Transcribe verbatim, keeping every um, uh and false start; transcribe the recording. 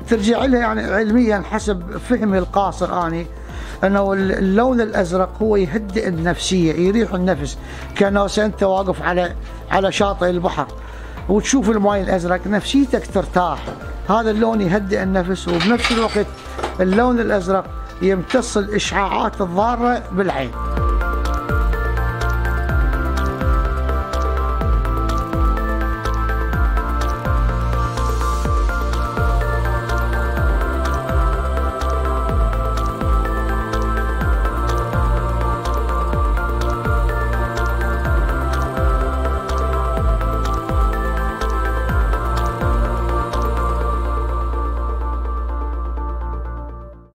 ترجع لها يعني علميا حسب فهمي القاصر اني انه اللون الازرق هو يهدئ النفسيه، يريح النفس، كانه انت واقف على على شاطئ البحر وتشوف الماء الازرق نفسيتك ترتاح. هذا اللون يهدئ النفس، وبنفس الوقت اللون الازرق يمتص الاشعاعات الضاره بالعين.